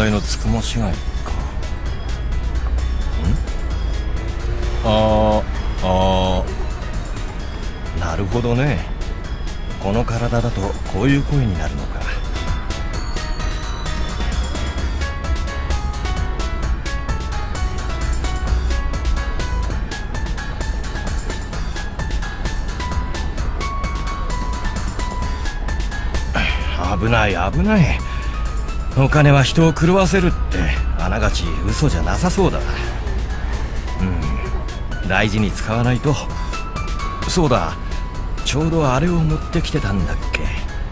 題のつくも違いか。なるほどね。この体だとこういう声になるのか。危ない危ない。お金は人を狂わせるってあながち嘘じゃなさそうだ。大事に使わないと。そうだ、ちょうどあれを持ってきてたんだっけ。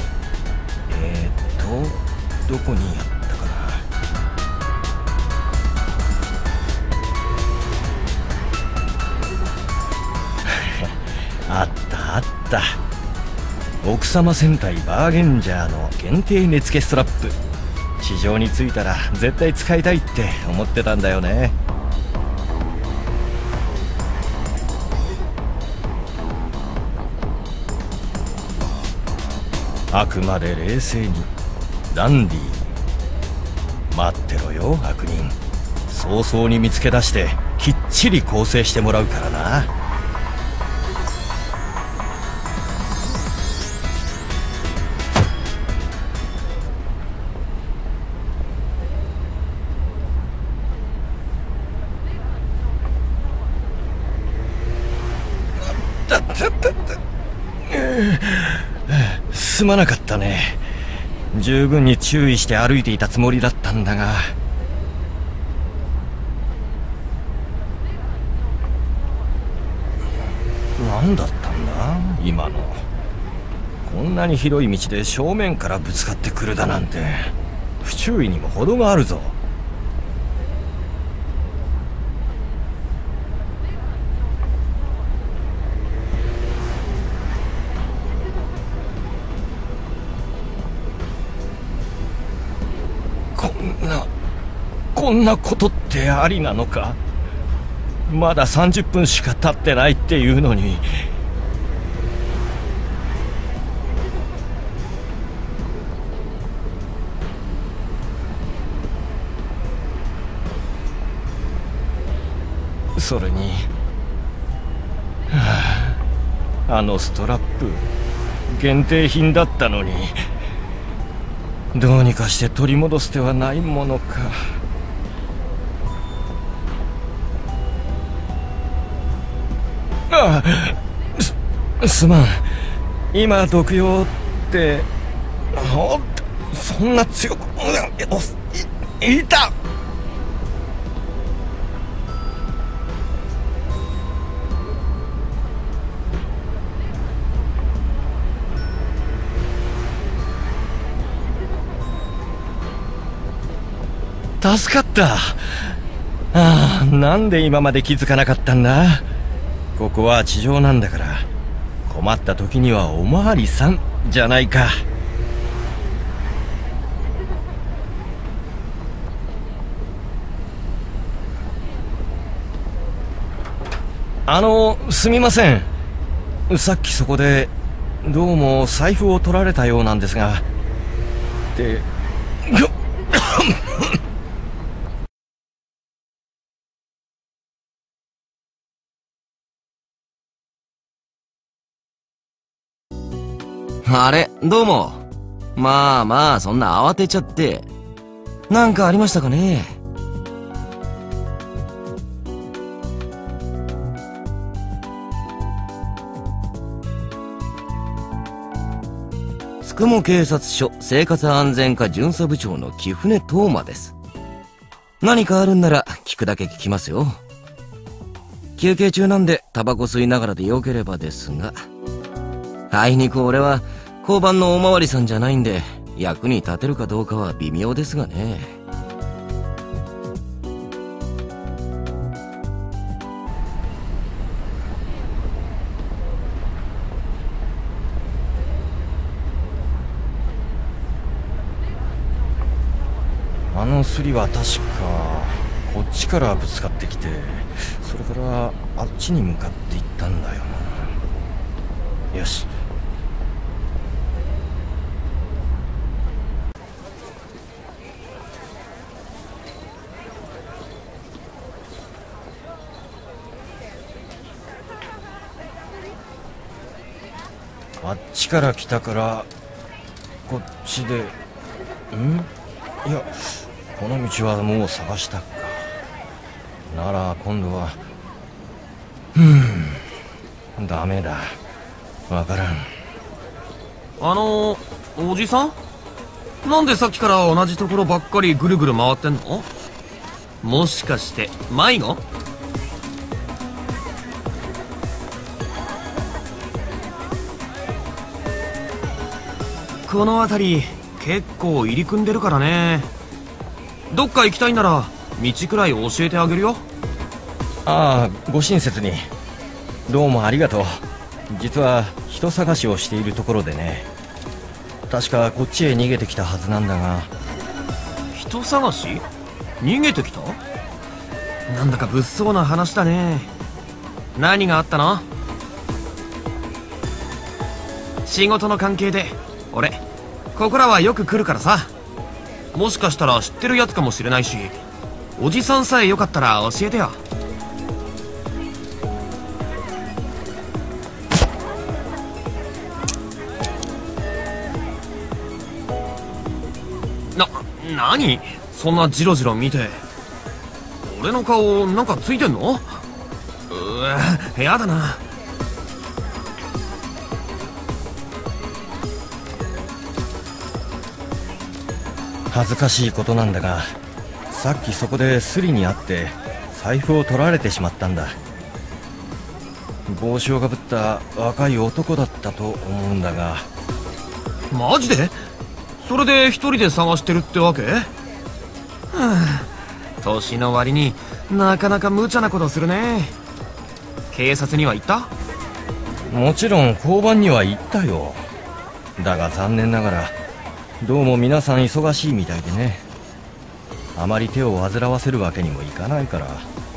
どこにやったかな。あったあった。奥様戦隊バーゲンジャーの限定根付けストラップ。地上に着いたら絶対使いたいって思ってたんだよね。あくまで冷静に。ダンディ、待ってろよ悪人。早々に見つけ出してきっちり構成してもらうからな。すまなかったね。十分に注意して歩いていたつもりだったんだが。何だったんだ今の。こんなに広い道で正面からぶつかってくるだなんて不注意にも程があるぞ。こんなことってありなのか。まだ30分しか経ってないっていうのに。それに、あのストラップ限定品だったのに、どうにかして取り戻す手はないものか。すまん。今毒用ってそんな強くいた。助かった。なんで今まで気づかなかったんだ。ここは地上なんだから、困った時にはおまわりさんじゃないか。すみません。さっきそこでどうも財布を取られたようなんですが。であれ、どうも。まあ、そんな慌てちゃって。なんかありましたかね。つくも警察署生活安全課巡査部長の貴船東馬です。何かあるんなら聞くだけ聞きますよ。休憩中なんでタバコ吸いながらでよければですが。あいにく俺は交番のおまわりさんじゃないんで、役に立てるかどうかは微妙ですがね。 あのスリは確かこっちからぶつかってきて、それからあっちに向かっていったんだよな。よし。 あっちから来たからこっちで。いや、この道はもう探したか。なら今度はダメだ、わからん。 おじさん、なんでさっきから同じところばっかりぐるぐる回ってんの？もしかして迷子？この辺り結構入り組んでるからね。どっか行きたいなら道くらい教えてあげるよ。 ああ、ご親切にどうもありがとう。実は人探しをしているところでね。確かこっちへ逃げてきたはずなんだが。 人探し？逃げてきた？なんだか物騒な話だね。何があったの？仕事の関係で俺ここらはよく来るからさ。もしかしたら知ってるやつかもしれないし、おじさんさえよかったら教えてよ。何そんなジロジロ見て。俺の顔なんかついてんの？やだな。 恥ずかしいことなんだが、さっきそこでスリに会って財布を取られてしまったんだ。帽子をかぶった若い男だったと思うんだが。 マジで？それで一人で探してるってわけ？年の割になかなか無茶なことするね。警察には行った？ もちろん交番には行ったよ。だが残念ながらどうも皆さん忙しいみたいでね。あまり手を煩わせるわけにもいかないから。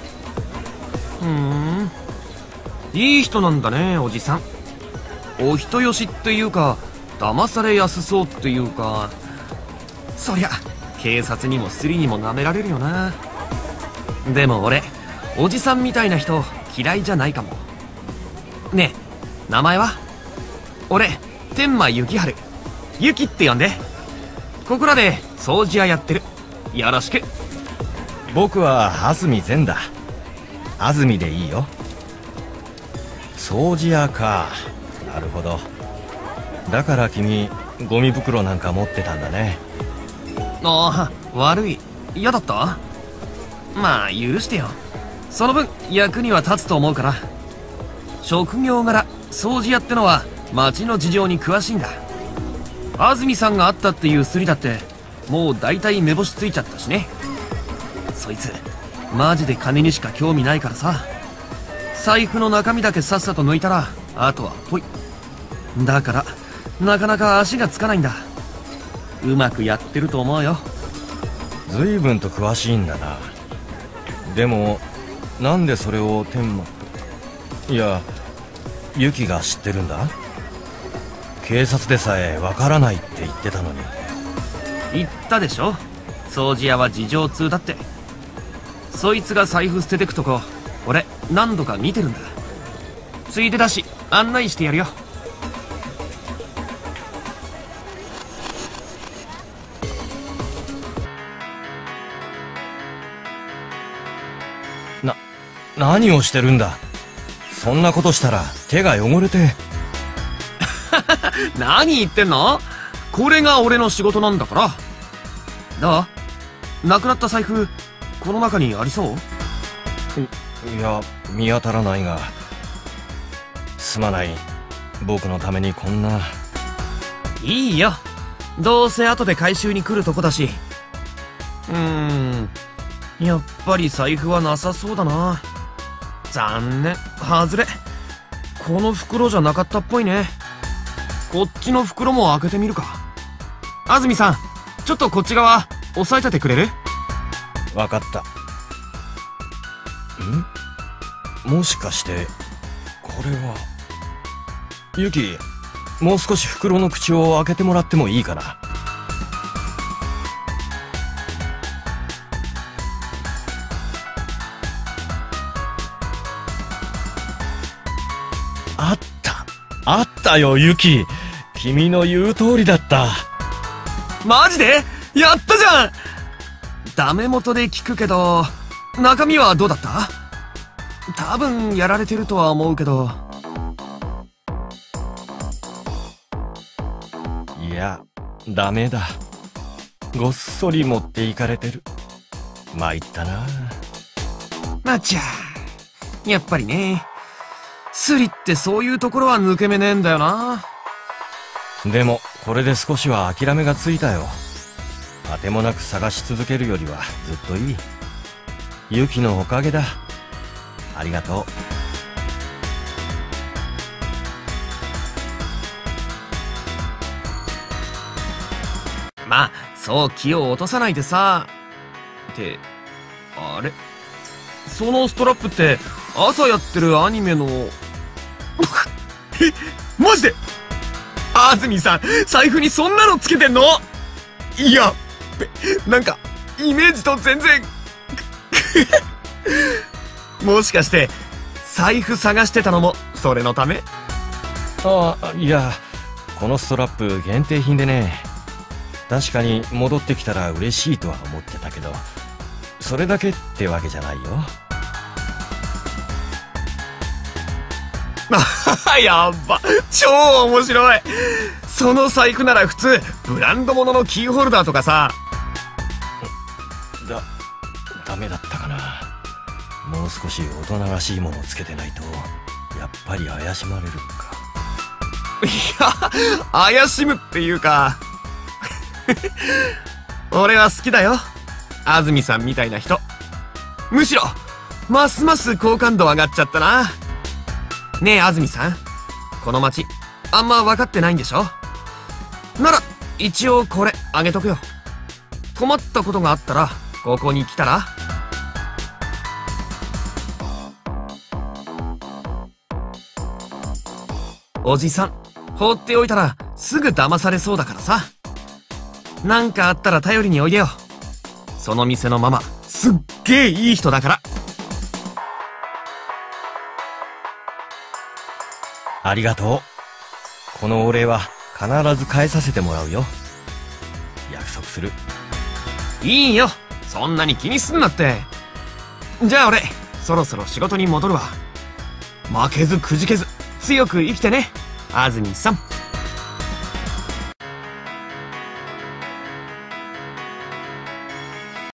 いい人なんだね、おじさん。お人よしっていうか騙されやすそうっていうか。そりゃ警察にもスリにも舐められるよな。でも俺おじさんみたいな人嫌いじゃないかも。ねえ、名前は？俺天満幸春、ユキって呼んで。ここらで掃除屋やってる。よろしく。 僕は安住善だ。安住でいいよ。掃除屋か。なるほど。だから君ゴミ袋なんか持ってたんだね。 ああ、悪い。嫌だった？まあ許してよ。その分役には立つと思うから。職業柄掃除屋ってのは町の事情に詳しいんだ。安住さんがあったっていうスリだってもう大体目星ついちゃったしね。そいつマジで金にしか興味ないからさ。財布の中身だけさっさと抜いたらあとはポイ。だからなかなか足がつかないんだ。うまくやってると思うよ。 随分と詳しいんだな。でもなんでそれを天満、いやユキが知ってるんだ？警察でさえわからないって言ってたのに。 言ったでしょ、掃除屋は事情通だって。そいつが財布捨ててくとこ俺何度か見てるんだ。ついでだし案内してやるよ。 何をしてるんだ。そんなことしたら手が汚れて。 何言ってんの？これが俺の仕事なんだから。どう？なくなった財布この中にありそう？ いや見当たらないが。すまない、僕のためにこんな。 いいよ、どうせ後で回収に来るとこだし。やっぱり財布はなさそうだな。残念、外れ。この袋じゃなかったっぽいね。こっちの袋も開けてみるか。安住さん、ちょっとこっち側押さえててくれる？ わかった。もしかしてこれは。ユキ、もう少し袋の口を開けてもらってもいいかな。あった。 あったよユキ。君の言う通りだった。 マジでやったじゃん。ダメ元で聞くけど、中身はどうだった？多分やられてるとは思うけど。 いや、ダメだ。ごっそり持っていかれてる。参ったな。 まっちゃやっぱりね。スリってそういうところは抜け目ねえんだよな。 でもこれで少しは諦めがついたよ。あてもなく探し続けるよりはずっといい。ユキのおかげだ。ありがとう。まあそう気を落とさないでさ。ってあれ、そのストラップって朝やってるアニメのマジで安住さん、財布にそんなのつけてんの？いや、なんかイメージと全然もしかして財布探してたのもそれのため？ いや、このストラップ限定品でね。確かに戻ってきたら嬉しいとは思ってたけど、それだけってわけじゃないよ。 やっば、超面白い。その財布なら普通ブランド物のキーホルダーとかさ。 ダメだったかな。もう少し大人らしいものをつけてないとやっぱり怪しまれるか。 いや、怪しむっていうか俺は好きだよ、安住さんみたいな人。むしろますます好感度上がっちゃったな。ねえ安住さん、この街あんま分かってないんでしょ？なら一応これあげとくよ。困ったことがあったらここに来たら。おじさん放っておいたらすぐ騙されそうだからさ。なんかあったら頼りにおいでよ。その店のママすっげえいい人だから。 ありがとう。このお礼は必ず返させてもらうよ。約束する。 いいよ、そんなに気にすんなって。じゃあ俺そろそろ仕事に戻るわ。負けずくじけず強く生きてね、安住さん。